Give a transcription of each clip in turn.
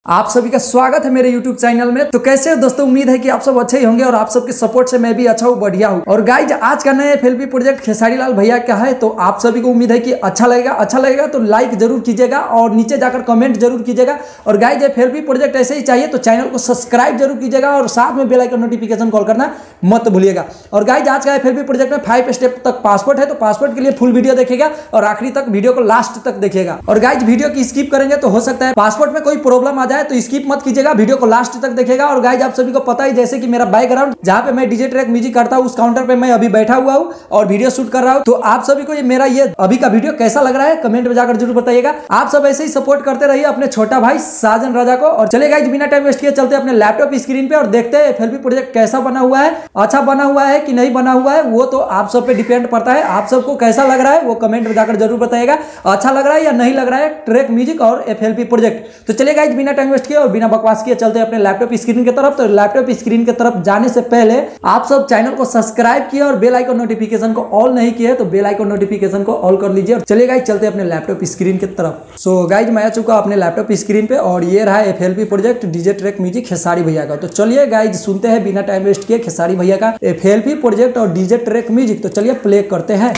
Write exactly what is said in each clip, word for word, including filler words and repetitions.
आप सभी का स्वागत है मेरे YouTube चैनल में। तो कैसे हो दोस्तों, उम्मीद है कि आप सब अच्छे ही होंगे और आप सबके सपोर्ट से मैं भी अच्छा हूँ, बढ़िया हूँ। और गाइज आज का नया एफएलपी प्रोजेक्ट खेसारी लाल भैया का है, तो आप सभी को उम्मीद है कि अच्छा लगेगा। अच्छा लगेगा तो लाइक जरूर कीजिएगा और नीचे जाकर कमेंट जरूर कीजिएगा। और गाइज एफएलपी प्रोजेक्ट ऐसे ही चाहिए तो चैनल को सब्सक्राइब जरूर कीजिएगा और साथ में बेल आइकन नोटिफिकेशन कॉल करना मत भूलिएगा। और गाइज आज का एफएलपी प्रोजेक्ट में फाइव स्टेप तक पासपोर्ट है, तो पासपोर्ट के लिए फुल वीडियो देखिएगा और आखिरी तक वीडियो को लास्ट तक देखिएगा। और गाइज वीडियो की स्किप करेंगे तो हो सकता है पासपोर्ट में कोई प्रॉब्लम आ जाए, तो स्किप मत कीजिएगा, वीडियो को लास्ट तक देखिएगा। और गाइज आप सभी को पता ही जैसे कि मेरा बैकग्राउंड जहां पे मैं डीजे ट्रैक म्यूजिक करता हूं उस काउंटर पे मैं अभी बैठा हुआ हूं और वीडियो शूट कर रहा हूं। तो आप सभी को ये मेरा ये अभी का वीडियो कैसा लग रहा है कमेंट में जाकर जरूर बताइएगा। आप सब ऐसे ही सपोर्ट करते रहिए अपने छोटा भाई साजन राजा को। और चलिए गाइज बिना टाइम वेस्ट किए चलते अपने लैपटॉप स्क्रीन पे और देखते हैं एफएलपी प्रोजेक्ट कैसा बना हुआ है, अच्छा बना हुआ है कि नहीं बना हुआ है, वो तो आप सब पे डिपेंड पड़ता है। आप सबको कैसा लग रहा है वो कमेंट में जाकर जरूर बताइएगा, अच्छा लग रहा है या नहीं लग रहा है ट्रैक म्यूजिक और एफएलपी प्रोजेक्ट। तो चलिए गाइज बिना टाइम वेस्ट किए और बिना बकवास किए चलते अपने लैपटॉप स्क्रीन की तरफ। तो लैपटॉप स्क्रीन की तरफ जाने से पहले आप सब चैनल को सब्सक्राइब किए और बेल आइकन नोटिफिकेशन को ऑल नहीं किए तो बेल आइकन नोटिफिकेशन को ऑल कर लीजिए। और चलिए गाइज चलते अपने लैपटॉप स्क्रीन की तरफ। सो गाइज मैं आ चुका अपने लैपटॉप स्क्रीन पे और ये रहा FLP project DJ track music Khesari भैया का। तो चलिए गाइज सुनते हैं बिना टाइम वेस्ट किए खेसारी भैया का एफएलपी प्रोजेक्ट और डीजे ट्रैक म्यूजिक। तो चलिए प्ले करते हैं।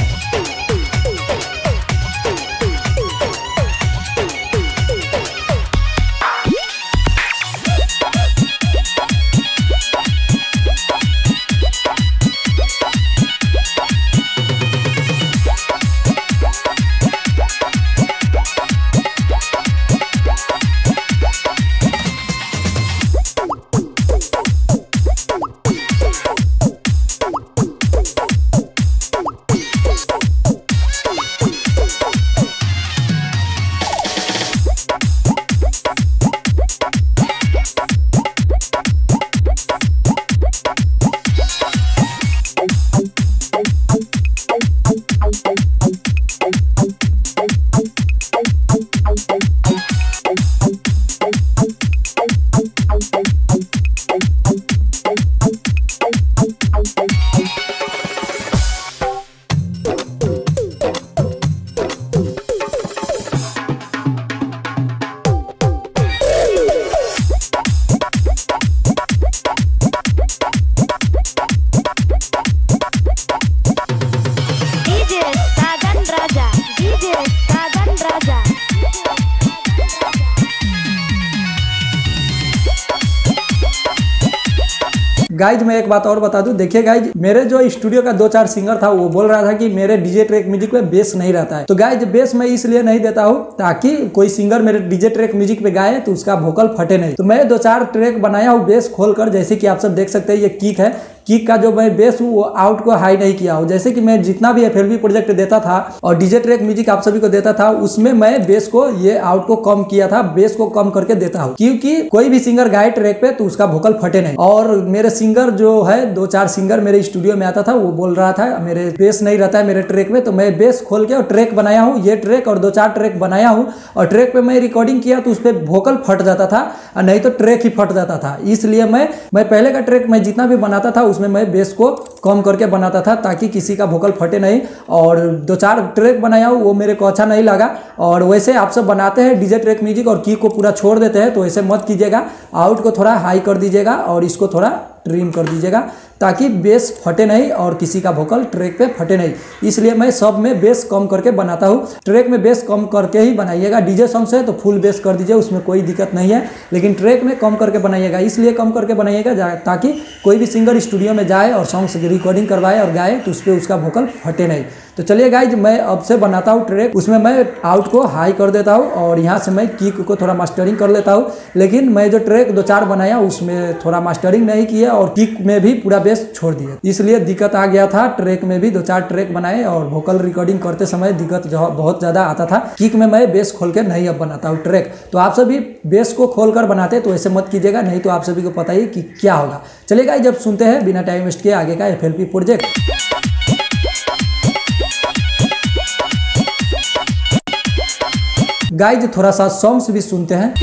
गाइज मैं एक बात और बता दूं, देखिए गाइज मेरे जो स्टूडियो का दो चार सिंगर था वो बोल रहा था कि मेरे डीजे ट्रैक म्यूजिक में बेस नहीं रहता है। तो गाइज बेस मैं इसलिए नहीं देता हूं ताकि कोई सिंगर मेरे डीजे ट्रैक म्यूजिक पे गाए तो उसका वोकल फटे नहीं। तो मैं दो चार ट्रैक बनाया हूं बेस खोलकर, जैसे कि आप सब देख सकते हैं ये किक है, किक का जो मैं बेस हूँ वो आउट को हाई नहीं किया हूँ। जैसे कि मैं जितना भी एफएलपी प्रोजेक्ट देता था और डीजे ट्रैक म्यूजिक आप सभी को देता था उसमें मैं बेस को ये आउट को कम किया था, बेस को कम करके देता हूँ क्योंकि कोई भी सिंगर गाए ट्रैक पे तो उसका वोकल फटे नहीं। और मेरे सिंगर जो है दो चार सिंगर मेरे स्टूडियो में आता था वो बोल रहा था मेरे बेस नहीं रहता है मेरे ट्रैक में, तो मैं बेस खोल के और ट्रैक बनाया हूँ, ये ट्रैक और दो चार ट्रैक बनाया हूँ। और ट्रैक पे मैं रिकॉर्डिंग किया तो उस पर वोकल फट जाता था और नहीं तो ट्रैक ही फट जाता था। इसलिए मैं मैं पहले का ट्रैक मैं जितना भी बनाता था उसमें मैं बेस को कम करके बनाता था ताकि किसी का वोकल फटे नहीं। और दो चार ट्रैक बनाया हूँ वो मेरे को अच्छा नहीं लगा। और वैसे आप सब बनाते हैं डीजे ट्रैक म्यूजिक और की को पूरा छोड़ देते हैं तो ऐसे मत कीजिएगा, आउट को थोड़ा हाई कर दीजिएगा और इसको थोड़ा ट्रिम कर दीजिएगा ताकि बेस फटे नहीं और किसी का वोकल ट्रैक पे फटे नहीं। इसलिए मैं सब में बेस कम करके बनाता हूँ। ट्रैक में बेस कम करके ही बनाइएगा, डीजे सॉन्ग्स है तो फुल बेस कर दीजिए, उसमें कोई दिक्कत नहीं है, लेकिन ट्रैक में कम करके बनाइएगा। इसलिए कम करके बनाइएगा ताकि कोई भी सिंगर स्टूडियो में जाए और सॉन्ग्स रिकॉर्डिंग करवाए और गाए तो उस पर उसका वोकल फटे नहीं। तो चलिए गाइज मैं अब से बनाता हूँ ट्रैक, उसमें मैं आउट को हाई कर देता हूँ और यहाँ से मैं किक को थोड़ा मास्टरिंग कर लेता हूँ। लेकिन मैं जो ट्रैक दो चार बनाया उसमें थोड़ा मास्टरिंग नहीं किया और किक में भी पूरा बेस छोड़ दिया, इसलिए दिक्कत आ गया था। ट्रैक में भी दो चार ट्रैक बनाए और वोकल रिकॉर्डिंग करते समय दिक्कत बहुत ज़्यादा आता था। किक में मैं बेस खोल के नहीं अब बनाता हूँ ट्रैक। तो आप सभी बेस को खोल कर बनाते तो ऐसे मत कीजिएगा, नहीं तो आप सभी को पता ही कि क्या होगा। चलिएगा जब सुनते हैं बिना टाइम वेस्ट किए आगे का एफएलपी प्रोजेक्ट। गाइज थोड़ा सा सॉन्ग्स भी सुनते हैं।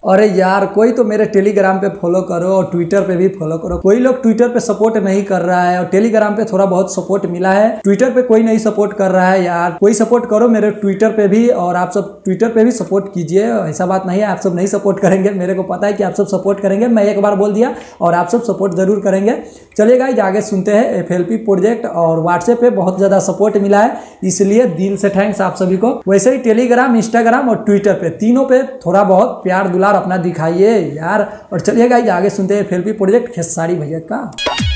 अरे यार कोई तो मेरे टेलीग्राम पे फॉलो करो और ट्विटर पे भी फॉलो करो। कोई लोग ट्विटर पे सपोर्ट नहीं कर रहा है और टेलीग्राम पे थोड़ा बहुत सपोर्ट मिला है, ट्विटर पे कोई नहीं सपोर्ट कर रहा है। यार कोई सपोर्ट करो मेरे ट्विटर पे भी, और आप सब ट्विटर पे भी सपोर्ट कीजिए। ऐसा बात नहीं है आप सब नहीं सपोर्ट करेंगे, मेरे को पता है कि आप सब सपोर्ट करेंगे। मैं एक बार बोल दिया और आप सब सपोर्ट जरूर करेंगे। चलिए गाइस आगे सुनते हैं एफ एल पी प्रोजेक्ट। और व्हाट्सएप पे बहुत ज्यादा सपोर्ट मिला है, इसलिए दिल से थैंक्स आप सभी को। वैसे ही टेलीग्राम, इंस्टाग्राम और ट्विटर पे तीनों पे थोड़ा बहुत प्यार दुलार अपना दिखाइए यार। और चलिए गाइस आगे सुनते हैं F L P project Khesari भैया का।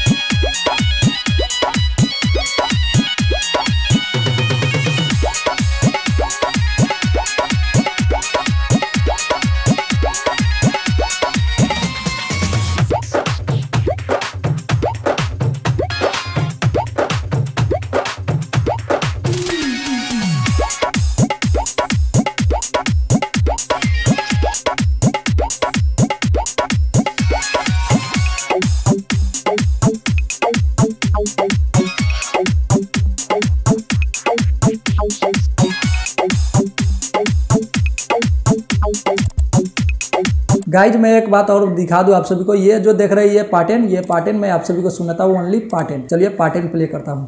गाइज मैं एक बात और दिखा दूं आप सभी को, ये जो देख रहे हैं ये पार्टन, ये पार्टन मैं आप सभी को सुनाता हूँ ओनली पार्टन। चलिए पार्टन प्ले करता हूँ।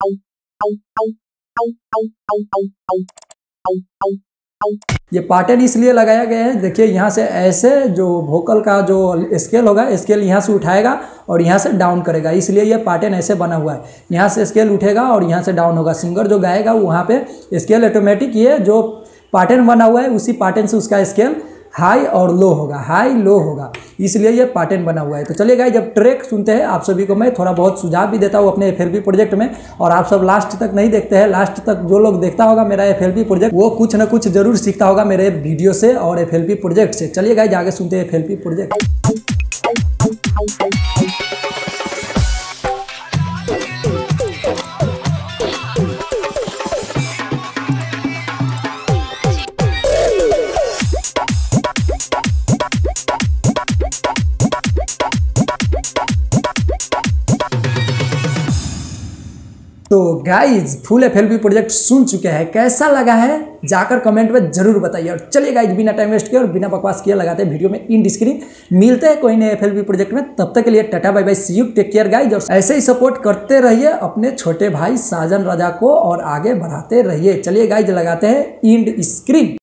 ये पार्टन इसलिए लगाया गया है, देखिए यहाँ से ऐसे जो वोकल का जो स्केल होगा, स्केल यहाँ से उठाएगा और यहाँ से डाउन करेगा, इसलिए ये पार्टन ऐसे बना हुआ है। यहाँ से स्केल उठेगा और यहाँ से डाउन होगा। सिंगर जो गाएगा वहाँ पे स्केल ऑटोमेटिक, ये जो पार्टन बना हुआ है उसी पार्टन से उसका स्केल हाई और लो होगा, हाई लो होगा, इसलिए ये पैटर्न बना हुआ है। तो चलिए गाइस जब ट्रैक सुनते हैं आप सभी को मैं थोड़ा बहुत सुझाव भी देता हूँ अपने एफ एल पी प्रोजेक्ट में। और आप सब लास्ट तक नहीं देखते हैं, लास्ट तक जो लोग देखता होगा मेरा एफ एल पी प्रोजेक्ट वो कुछ ना कुछ जरूर सीखता होगा मेरे वीडियो से और एफ एल पी प्रोजेक्ट से। चलिए गाइस आगे सुनते हैं एफ एल पी प्रोजेक्ट। तो guys full F L P project सुन चुके हैं, कैसा लगा है जाकर कमेंट में जरूर बताइए। और चलिए गाइज बिना टाइम वेस्ट किए और बिना बकवास किए लगाते हैं वीडियो में इन स्क्रीन। मिलते हैं कोई नए एफ एल पी प्रोजेक्ट में, तब तक के लिए tata bye bye, see you, take care guys. और ऐसे ही सपोर्ट करते रहिए अपने छोटे भाई साजन राजा को और आगे बढ़ाते रहिए। चलिए गाइज लगाते हैं इंड स्क्रीन।